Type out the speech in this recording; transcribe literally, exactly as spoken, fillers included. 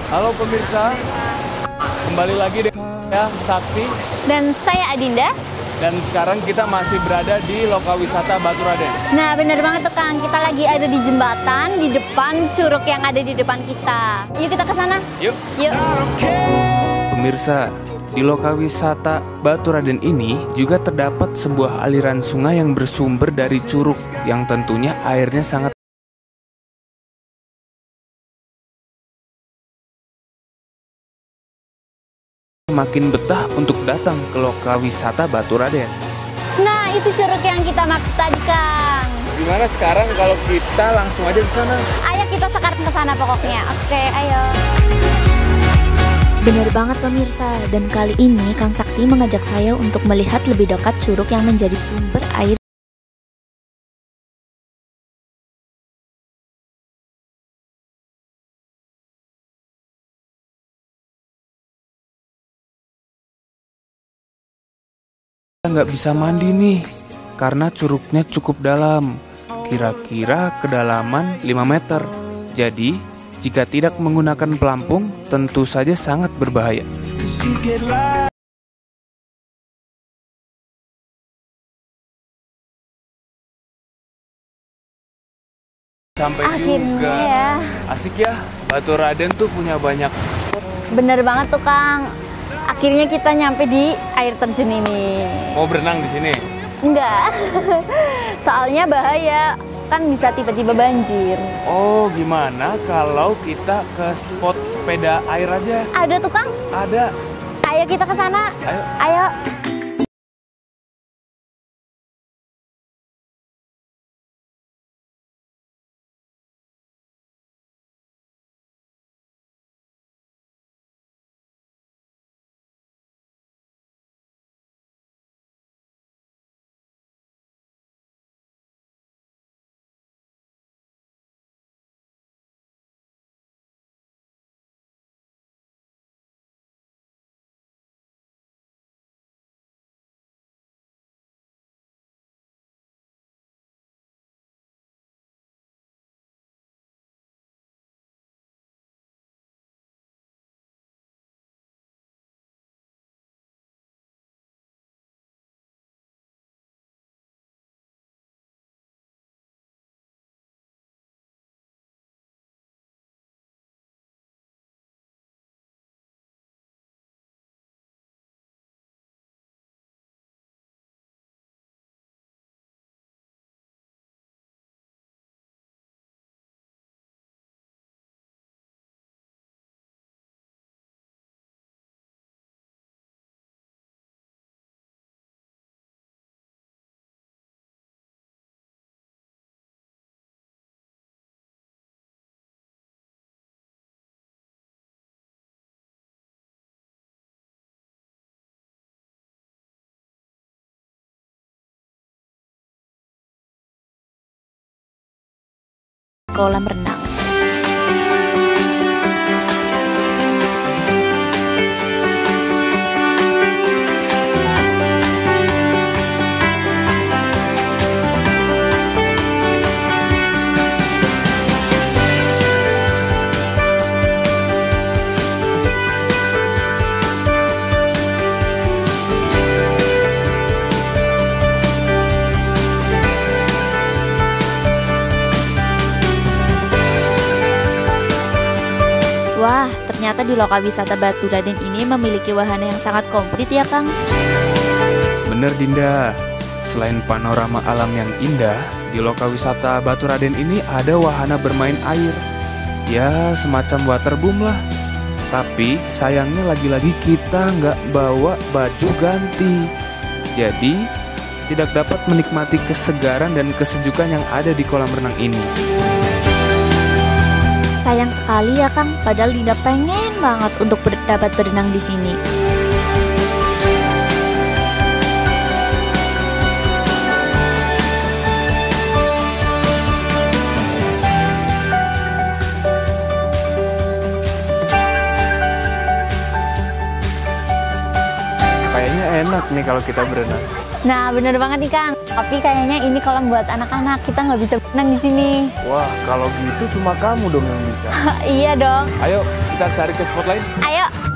Halo pemirsa, kembali lagi dengan saya Sakti dan saya Adinda. Dan sekarang kita masih berada di Lokawisata Baturaden. Nah bener banget tuh Kang, kita lagi ada di jembatan di depan curug yang ada di depan kita. Yuk kita ke sana. Yuk. Yuk. Pemirsa, di Lokawisata Baturaden ini juga terdapat sebuah aliran sungai yang bersumber dari curug yang tentunya airnya sangat makin betah untuk datang ke Lokawisata Baturaden. Nah itu curug yang kita maksud tadi Kang. Gimana sekarang kalau kita langsung aja ke sana? Ayo kita sekarang ke sana pokoknya. Oke, ayo. Benar banget pemirsa, dan kali ini Kang Sakti mengajak saya untuk melihat lebih dekat curug yang menjadi sumber air. Kita nggak bisa mandi nih, karena curugnya cukup dalam, kira-kira kedalaman lima meter. Jadi, jika tidak menggunakan pelampung, tentu saja sangat berbahaya. Sampai Akhirnya juga. ya. Asik ya, Baturaden tuh punya banyak spot. Bener banget tuh Kang. Akhirnya kita nyampe di air terjun ini. Mau berenang di sini? Enggak. Soalnya bahaya. Kan bisa tiba-tiba banjir. Oh, gimana kalau kita ke spot sepeda air aja? Ada tuh Kang. Ada. Ayo kita ke sana. Ayo. Ayo. Kolam renang. Wah, ternyata di Lokawisata Baturaden ini memiliki wahana yang sangat komplit ya Kang. Bener Dinda, selain panorama alam yang indah, di Lokawisata Baturaden ini ada wahana bermain air. Ya, semacam waterboom lah. Tapi sayangnya lagi-lagi kita nggak bawa baju ganti. Jadi, tidak dapat menikmati kesegaran dan kesejukan yang ada di kolam renang ini. Sayang sekali ya Kang, padahal Dinda pengen banget untuk ber dapat berenang di sini. Kayaknya enak nih kalau kita berenang. Nah bener banget nih Kang. Tapi kayaknya ini kolam buat anak-anak, kita nggak bisa Nang di sini. Wah, kalau gitu cuma kamu dong yang bisa. Iya dong. Ayo, kita cari ke spot lain. Ayo.